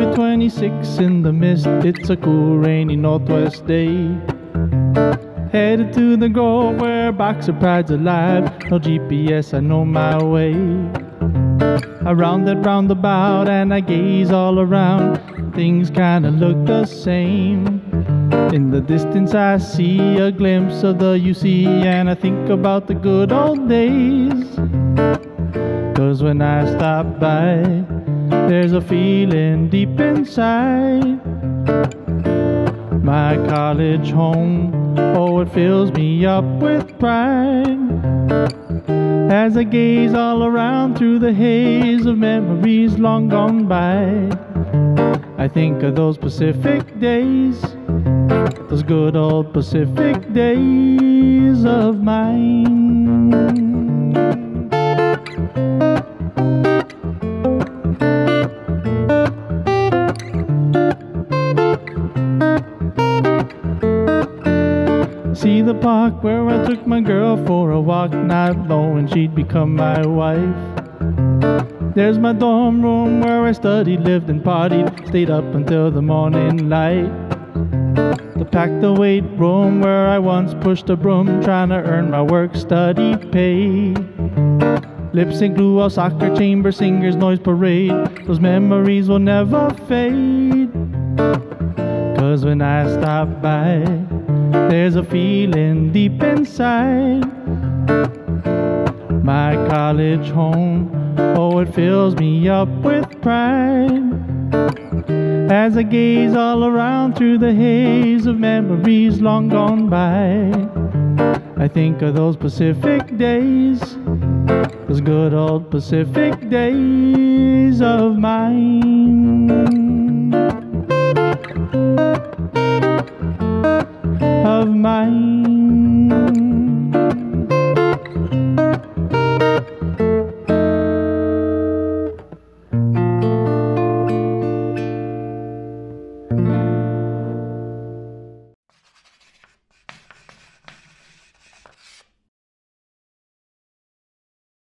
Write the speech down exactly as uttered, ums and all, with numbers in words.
Highway twenty-six in the mist, it's a cool rainy northwest day. Headed to the grove where Boxer Pride's alive. No G P S, I know my way. Around that roundabout and I gaze all around. Things kinda look the same. In the distance I see a glimpse of the U C and I think about the good old days. Cause when I stop by, there's a feeling deep inside. My college home, oh, it fills me up with pride. As I gaze all around through the haze of memories long gone by, I think of those Pacific days, those good old Pacific days of mine. See the park where I took my girl for a walk, not knowing she'd become my wife. There's my dorm room where I studied, lived and partied, stayed up until the morning light. The packed the weight room where I once pushed a broom, trying to earn my work-study pay. Lip sync, glue, soccer chamber, singers, noise parade, those memories will never fade. Cause when I stop by, there's a feeling deep inside. My college home, oh, it fills me up with pride. As I gaze all around through the haze of memories long gone by, I think of those Pacific days, those good old Pacific days of mine. Of mine.